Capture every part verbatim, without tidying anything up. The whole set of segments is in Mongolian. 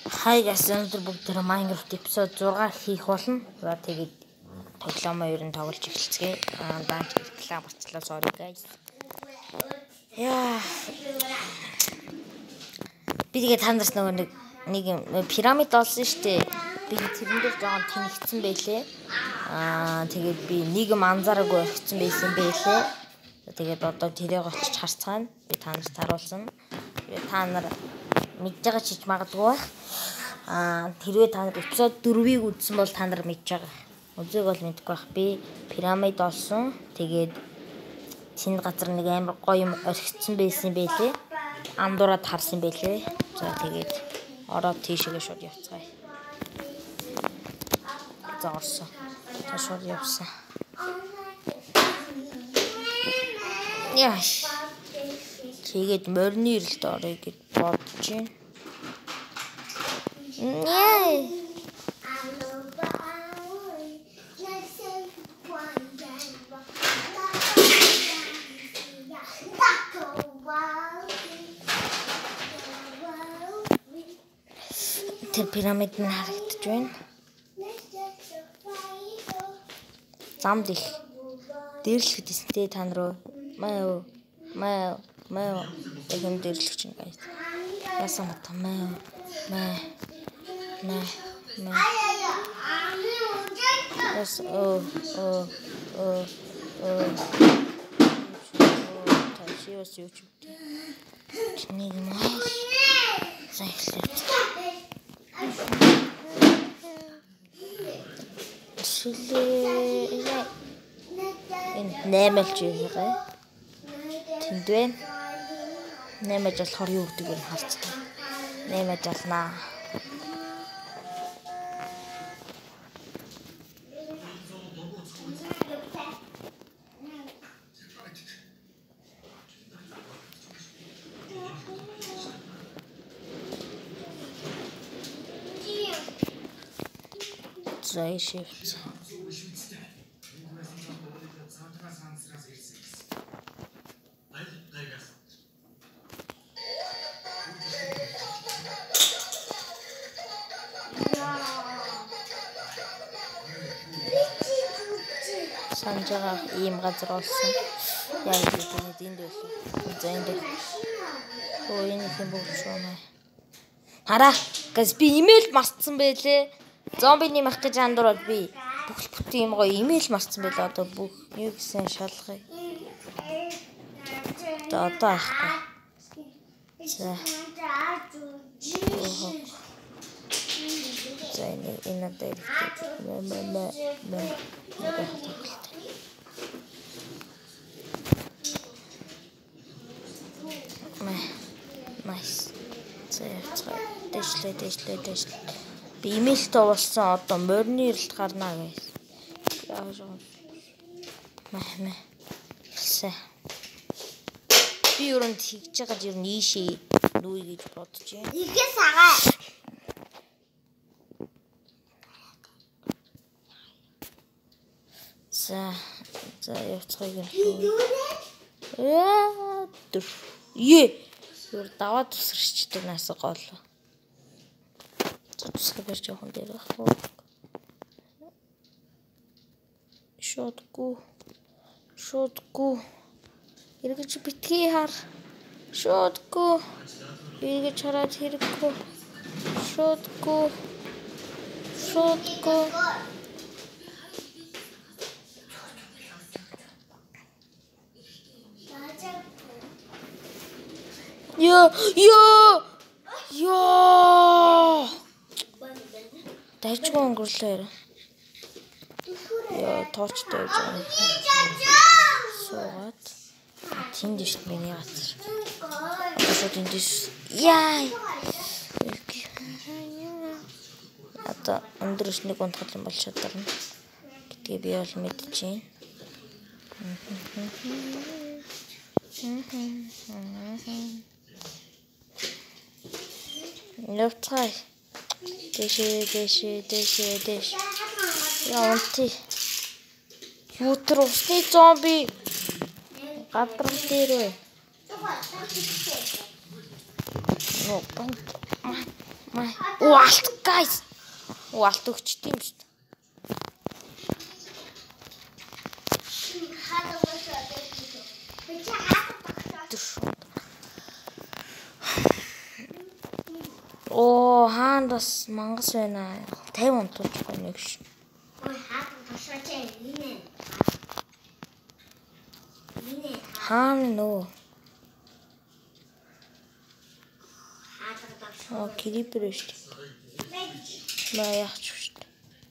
Hi guys, өнөөдөр бүгд Minecraft episode six хийх болно. За тэгээд тоглоомоо ер нь тоглож эхэлцгээе. Аа даанч реклам болчихлоо, sorry guys. Яа. Би тэгээд танаас нөгөө нэг нэг пирамид олсон шүү дээ. Би тэрэн дээр жоохон тэнэгцсэн байлээ. Аа тэгээд би нийгэм анзаараагүй орхисон байсан байлээ. Тэгээд одоо тэрийг очиж харцгаана. Би танаас таруулсан. Тэгээд та нар мэдж байгаа чиж магадгүй. Аа тэрвээ та нар эпизод four-ыг үзсэн бол та нар мэдж байгаа. Үзег бол мэдгүй бах. Би пирамид олсон. Тэгээд тэнд газар нэг амар гоё юм орхисон байсан байлээ. Андуураад харсан байлээ. За тэгээд ороод тийшээ шууд явцгаая. За орсон. За шууд явсан. Яаш. Тэгээд морины ирэлт орё гэж бодож байна. Яй. Тэр пирамид нь харагдаж байна. Замд их дээрлэхэд эсэнтэй та нар маа маа маа энэ дээрлэх чинь guys. Яасан бата маа маа маа маа. Яс оо оо оо оо. Ташиос YouTube. Чиний маа. Сайхлаа. Шилээ. Энэ нэмэлж байгаа. Тэнд байна. Нэмэж болохоор юу гэдгийг нь харцгаа. Нэмэж алнаа. За shift. Санжаага ийм газар олсон. Яа гэдэг энд байлаа. За энд. Оо энэ хэм бүгшөөмэй. Хараа. Гэс би имэйл марцсан байлээ. Зомбины мах гэж андуураад би бүх бүтэн юм гоё имэйл марцсан байлаа. Одоо бүх юу гэсэн шалгая. Одоо одоо ахгүй. За. За энэ энэ дээр мэ мэ мэ мэ. Nice. За дэшлээ дэшлээ дэшлээ. Би имэйл тоолсон одоо морины ирэлт гарнаа guys. Яаш юм. Мэ мэ. Сэ. Би өрөнд хийж байгаа ер нь ийшээ нүүе гэж бодож байна. Игээ сагаа. За за явцгааг нь. Яа түр. Е. Юр даваа тусарчдаг нас гол. За тусах барьж явах юм дээр ах. Шотку. Шотку. Эргэж битгий хар. Шотку. Эргэж хараад хэрэггүй. Шотку. Шотку. Yo yo yo. Дайчгүй өнгөрлөө. Яа тоочтой байж байгаа. Суугаад. Тэнд дэвш миний газар. Одоо тэнд дэвш. Яа. Одоо өндрөш нэг унтгал юм бол шадарна. Гэтгээ би бол мэдэж байна. Явцгаая. Дэшээ дэшээ дэшээ дэш. Яа унти. Юутер усны зомби. Гадар дээр вэ. Ноо. Май. Оо алт guys. Оо алт өгчт юм шүү дээ. Оо хаан бас мангас байна. тавин унтуулахгүй нэг ш. Ой хаан ташаач энэ. Энэ хаан нөө. Оо крипер шүү дээ. Маа яач шүү дээ.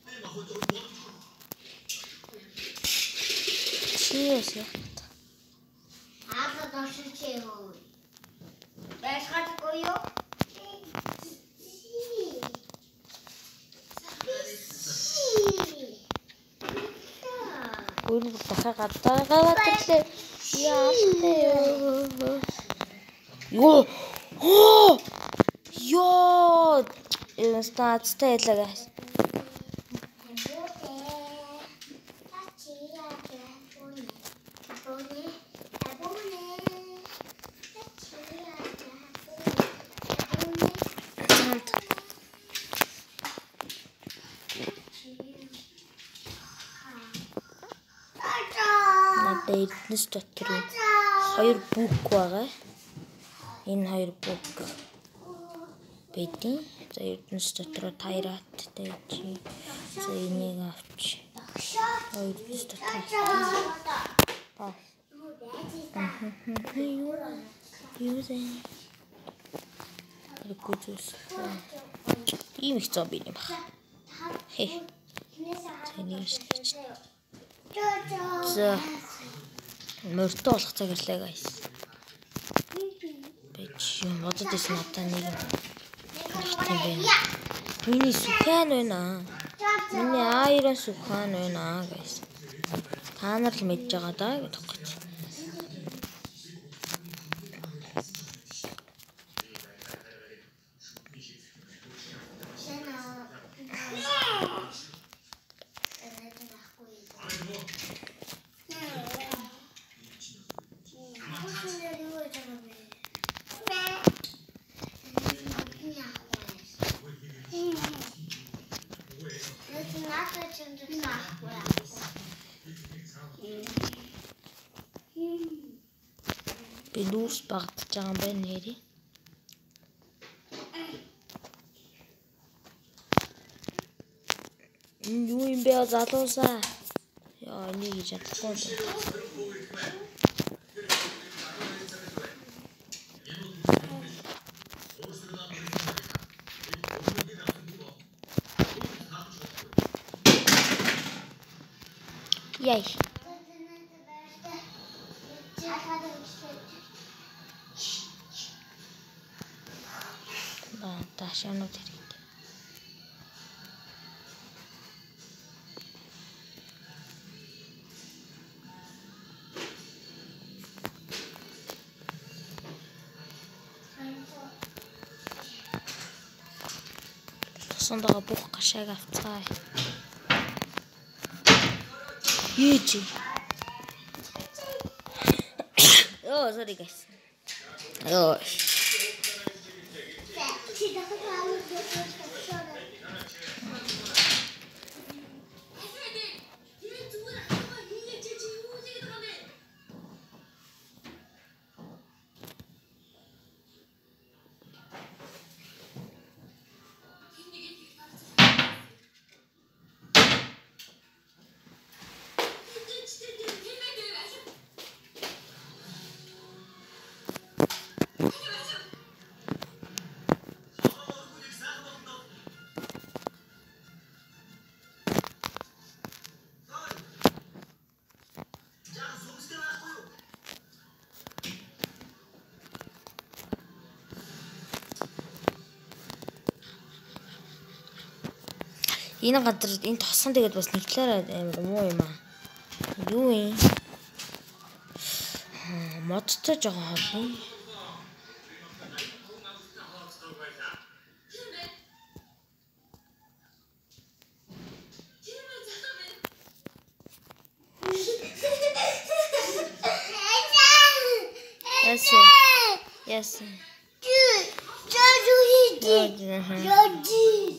Чиэс яа. хаан ташаач юу. Бэшхатгүй юу? Ül дахиад гадаагаад ирлээ. Яалаа. Йоо. Оо. Йоо. Энэ статстай ялаа guys. Эднэс дотор хоёр бүк байгаа. Энэ хоёр бүк бэдийн. За эднэс дотор тайраттай чи. За энийг авч. Хоёр эднэс дотор. Аа. Юу зэ? Рекутус. Ийм их зомби юм байна. Хе. Тэнийг ч. За мөртөө болох цаг ирлээ guys. Бич юм бодод исэн одоо нэг юм байна. Миний сүхэн байна. Миний аирын сүхэн байна guys. Та нар л мэдж байгаа даа гэдэг гэж. Би дүүс багтаж байгаа юм байна нэрий. Юу юм бэ залуусаа? Яа энийг хийж чадахгүй. Яй. Ба ташаанууд хэрэгтэй. Тусандаа бүх гашааг авцгаа. Ээжи. Oh, sorry guys. Oh. Энэ газар энэ тосон тэгээд бас нэг талаараа амар муу юм аа. Юу юм? Модтой жоохон холно. Yes. Yes. 여지.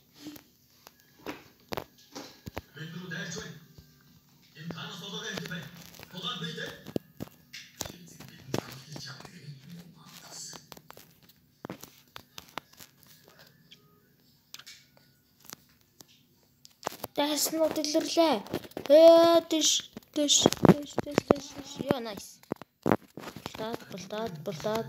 Дайснууд илэрлээ. Ээ дэш дэш дэш дэш дэш. Яа nice. Булаад булаад булаад.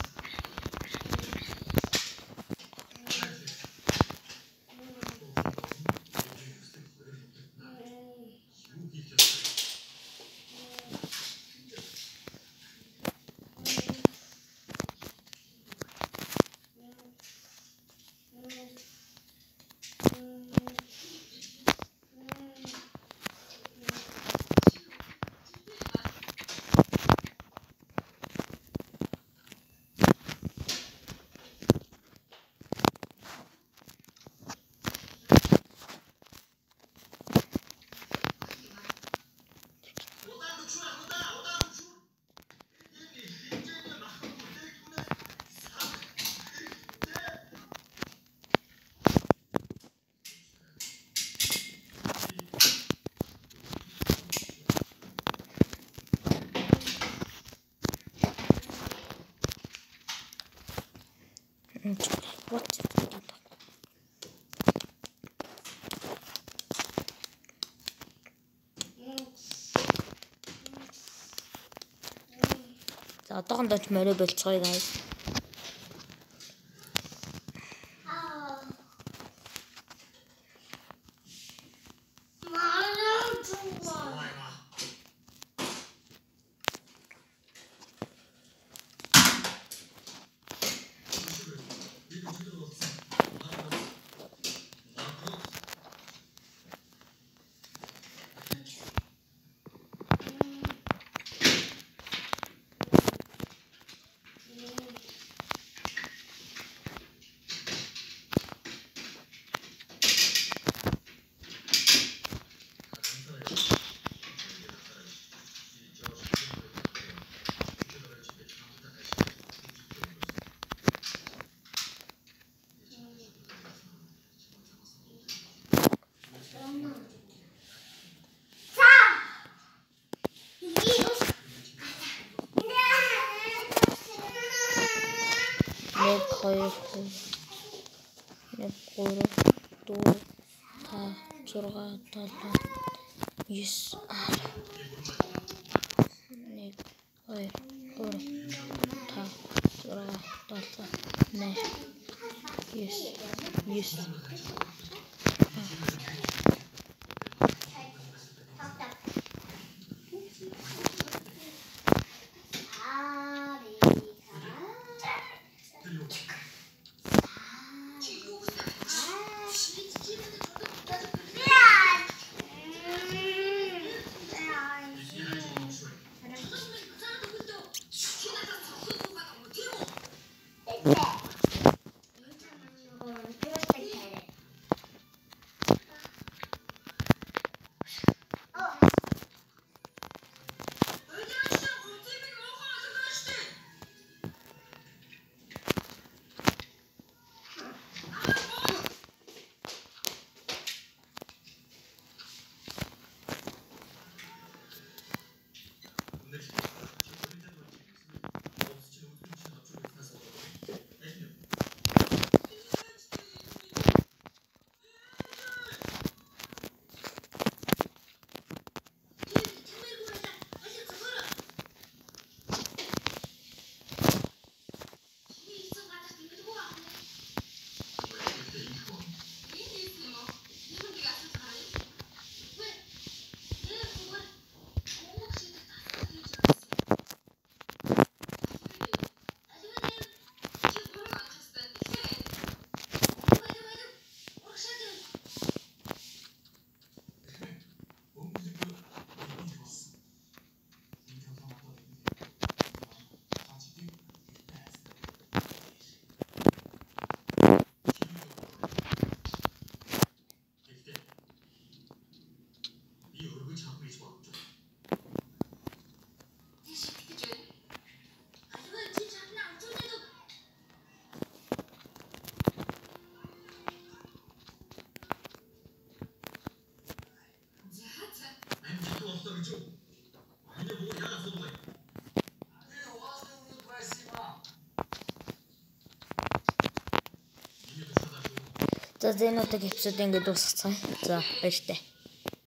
What? За одоохондоо ч морой болцгоё guys. Нэг хоёр нэг гурав дөрөв та зургаа долоо ес нэг хоёр гурав та зургаа долоо нэг ес ес За энэ удаагийн эпизод ингэ дуусгацгаая. За баяртай.